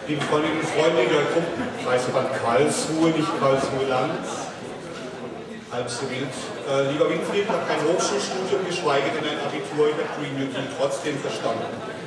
Liebe Freundinnen und Freunde der Kreisverband Karlsruhe, nicht Karlsruhe-Land, halb so wild. Lieber Winfried, ich habe kein Hochschulstudium, geschweige denn ein Abitur, ich habe Green New Deal trotzdem verstanden.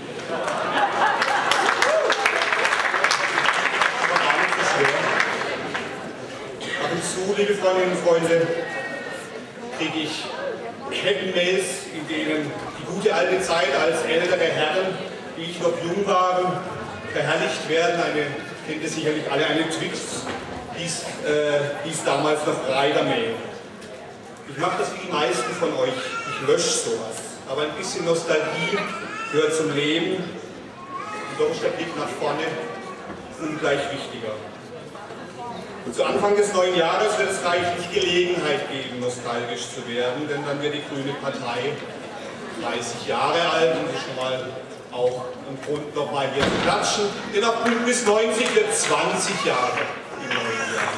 Aber gar nicht so schwer. Ab und zu, liebe Freundinnen und Freunde, kriege ich Kettenmails, in denen die gute alte Zeit als ältere Herren, wie ich noch jung war, verherrlicht werden. Kennt ihr sicherlich alle, eine Twix, hieß damals noch Rider-Mail. Ich mache das wie die meisten von euch, ich lösche sowas. Aber ein bisschen Nostalgie gehört zum Leben. Und doch ist der Blick nach vorne ungleich wichtiger. Und zu Anfang des neuen Jahres wird es reichlich Gelegenheit geben, nostalgisch zu werden, denn dann wird die Grüne Partei 30 Jahre alt und ist schon mal auch ein Grund, nochmal hier zu klatschen. Denn auch Bündnis 90 wird 20 Jahre im neuen Jahr.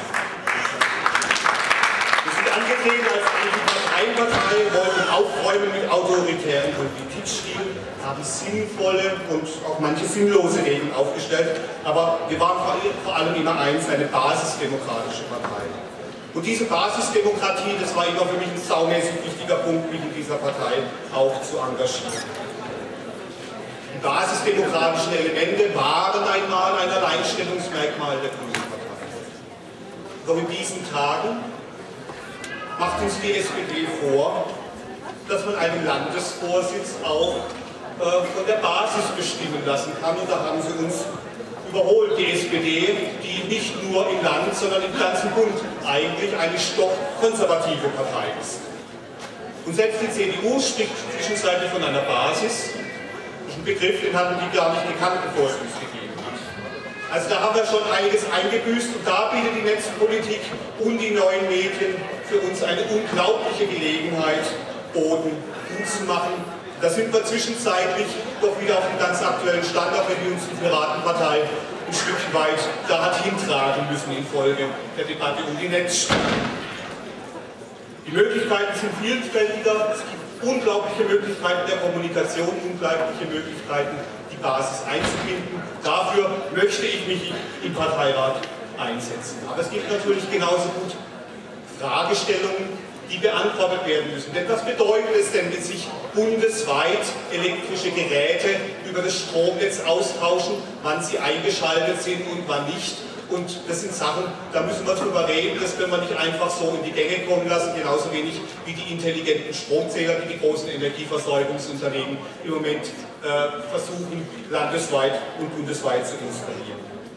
Wir sind angetreten als Antiparteienpartei, wollten aufräumen mit autoritären Politikstilen, haben sinnvolle und auch manche sinnlose Regeln aufgestellt, aber wir waren vor allem immer eins, eine basisdemokratische Partei. Und diese Basisdemokratie, das war immer für mich ein saumäßig wichtiger Punkt, mich in dieser Partei auch zu engagieren. Die basisdemokratischen Elemente waren einmal ein Alleinstellungsmerkmal der Grünen Partei. Doch in diesen Tagen macht uns die SPD vor, dass man einen Landesvorsitz auch von der Basis bestimmen lassen kann. Und da haben sie uns überholt, die SPD, die nicht nur im Land, sondern im ganzen Bund eigentlich eine stockkonservative Partei ist. Und selbst die CDU spricht zwischenzeitlich von einer Basis. Das ist ein Begriff, den hatten die gar nicht gekannt, bevor es uns gegeben hat. Also da haben wir schon einiges eingebüßt und da bietet die Netzpolitik und die neuen Medien für uns eine unglaubliche Gelegenheit, Boden gut zu machen. Da sind wir zwischenzeitlich doch wieder auf einem ganz aktuellen Stand, auch wenn wir uns die Piratenpartei ein Stückchen weit da hat hintragen müssen infolge der Debatte um die Netzstellen. Die Möglichkeiten sind vielfältiger, es gibt unglaubliche Möglichkeiten der Kommunikation, unglaubliche Möglichkeiten, die Basis einzubinden. Dafür möchte ich mich im Parteirat einsetzen. Aber es gibt natürlich genauso gut Fragestellungen, die beantwortet werden müssen. Denn was bedeutet es denn, wenn sich bundesweit elektrische Geräte über das Stromnetz austauschen, wann sie eingeschaltet sind und wann nicht? Und das sind Sachen, da müssen wir drüber reden, das können wir nicht einfach so in die Gänge kommen lassen, genauso wenig wie die intelligenten Stromzähler, die die großen Energieversorgungsunternehmen im Moment versuchen, landesweit und bundesweit zu installieren.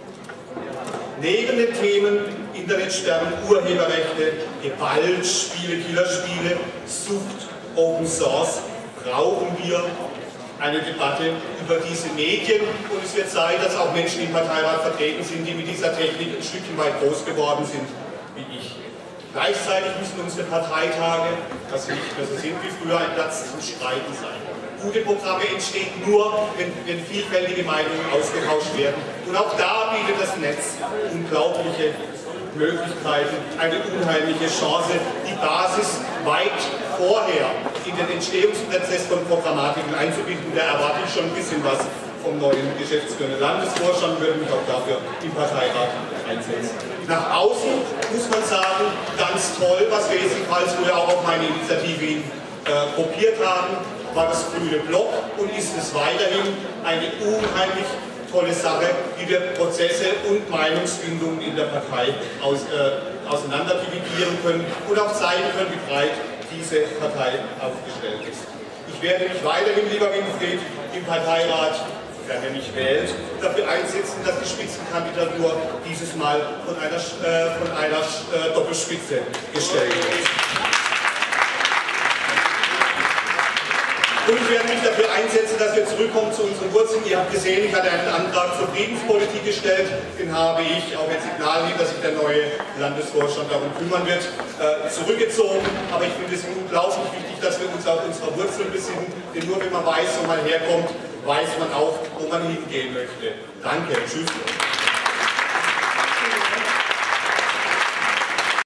Neben den Themen Internetsperren, Urheberrechte, Gewaltspiele, Killerspiele, Sucht, Open Source brauchen wir eine Debatte über diese Medien und es wird Zeit, dass auch Menschen im Parteirat vertreten sind, die mit dieser Technik ein Stückchen weit groß geworden sind, wie ich. Gleichzeitig müssen unsere Parteitage, dass sie nicht mehr so sind wie früher, ein Platz zum Streiten sein. Gute Programme entstehen nur, wenn vielfältige Meinungen ausgetauscht werden. Und auch da bietet das Netz unglaubliche Möglichkeiten, eine unheimliche Chance, die Basis weit vorher in den Entstehungsprozess von Programmatiken einzubinden. Da erwarte ich schon ein bisschen was vom neuen geschäftsführenden Landesvorstand, würde mich auch dafür im Parteirat einsetzen. Nach außen muss man sagen, ganz toll, was wir jetzt in Karlsruhe auch auf meine Initiative hin kopiert haben, war das grüne Block und ist es weiterhin eine unheimlich tolle Sache, wie wir Prozesse und Meinungsfindungen in der Partei auseinander dividieren können und auch zeigen können, wie breit diese Partei aufgestellt ist. Ich werde mich weiterhin, lieber Winfried, im Parteirat, sofern er mich wählt, dafür einsetzen, dass die Spitzenkandidatur dieses Mal von einer Doppelspitze gestellt wird. Und ich werde mich dafür einsetzen, dass wir zurückkommen zu unseren Wurzeln. Ihr habt gesehen, ich hatte einen Antrag zur Friedenspolitik gestellt. Den habe ich, auch wenn Signal liegt, dass sich der neue Landesvorstand darum kümmern wird, zurückgezogen. Aber ich finde es unglaublich wichtig, dass wir uns auf unsere Wurzeln besinnen. Denn nur wenn man weiß, wo man herkommt, weiß man auch, wo man hingehen möchte. Danke, tschüss.